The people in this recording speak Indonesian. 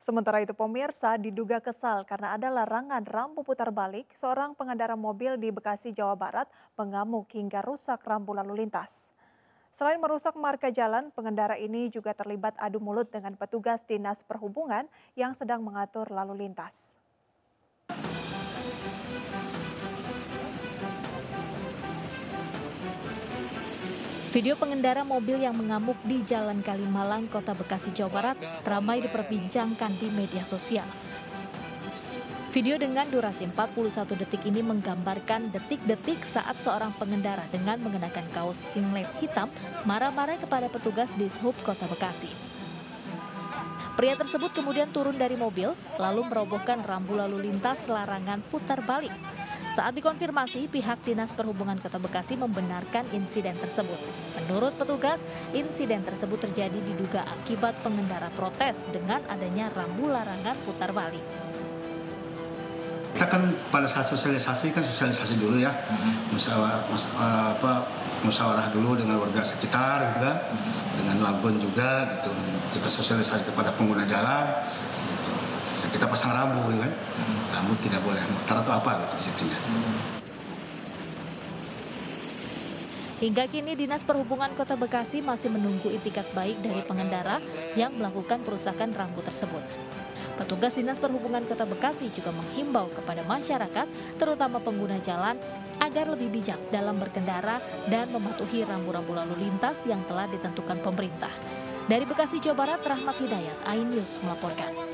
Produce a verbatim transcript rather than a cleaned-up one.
Sementara itu pemirsa diduga kesal karena ada larangan rambu putar balik, seorang pengendara mobil di Bekasi, Jawa Barat mengamuk hingga rusak rambu lalu lintas. Selain merusak marka jalan, pengendara ini juga terlibat adu mulut dengan petugas Dinas Perhubungan yang sedang mengatur lalu lintas. Video pengendara mobil yang mengamuk di Jalan Kalimalang, Kota Bekasi, Jawa Barat ramai diperbincangkan di media sosial. Video dengan durasi empat puluh satu detik ini menggambarkan detik-detik saat seorang pengendara dengan mengenakan kaos singlet hitam marah-marah kepada petugas Dishub Kota Bekasi. Pria tersebut kemudian turun dari mobil lalu merobohkan rambu lalu lintas larangan putar balik. Saat dikonfirmasi, pihak Dinas Perhubungan Kota Bekasi membenarkan insiden tersebut. Menurut petugas, insiden tersebut terjadi diduga akibat pengendara protes dengan adanya rambu larangan putar balik. Kita kan pada saat sosialisasi kan sosialisasi dulu ya, musyawarah, apa, musyawarah dulu dengan warga sekitar, gitu kan, dengan Lagun juga, gitu. Kita sosialisasi kepada pengguna jalan, gitu. Kita pasang rambu, gitu kan, rambu tidak boleh mutar atau apa, gitu disiplinnya. Hingga kini Dinas Perhubungan Kota Bekasi masih menunggu itikat baik dari pengendara yang melakukan perusakan rambu tersebut. Petugas Dinas Perhubungan Kota Bekasi juga menghimbau kepada masyarakat, terutama pengguna jalan, agar lebih bijak dalam berkendara dan mematuhi rambu-rambu lalu lintas yang telah ditentukan pemerintah. Dari Bekasi, Jawa Barat, Rahmat Hidayat, iNews melaporkan.